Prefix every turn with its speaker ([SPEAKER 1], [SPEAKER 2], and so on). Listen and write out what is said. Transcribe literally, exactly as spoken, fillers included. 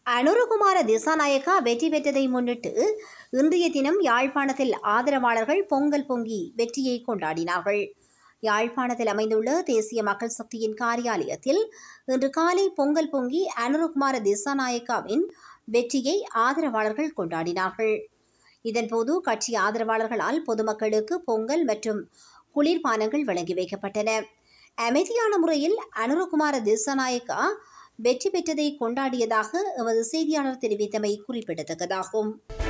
[SPEAKER 1] அனுரகுமார திசாநாயக்கா வெற்றி பெற்றதை முன்னிட்டு இன்றைய தினம் யாழ்ப்பாணத்தில் ஆதரவாளர்கள் பொங்கல் பொங்கி வெற்றியை கொண்டாடினார்கள். யாழ்ப்பாணத்தில் அமைந்துள்ள தேசிய மக்கள் சக்தியின் காரியாலயத்தில் இன்று காலை பொங்கல் பொங்கி அனுரகுமார திசாநாயக்காவின் வெற்றியை ஆதரவாளர்கள் கொண்டாடினார்கள். இதன்போது கட்சி ஆதரவாளர்களால் பொதுமக்களுக்கு பொங்கல் மற்றும் குளிர்பானங்கள் வழங்கி வைக்கப்பட்டன. அமைதியான முறையில் அனுரகுமார திசாநாயக்கா வெற்றி பெற்றதை கொண்டாடியதாக எமது செய்தியாளர் தெரிவித்தமை குறிப்பிடத்தக்கதாகும்.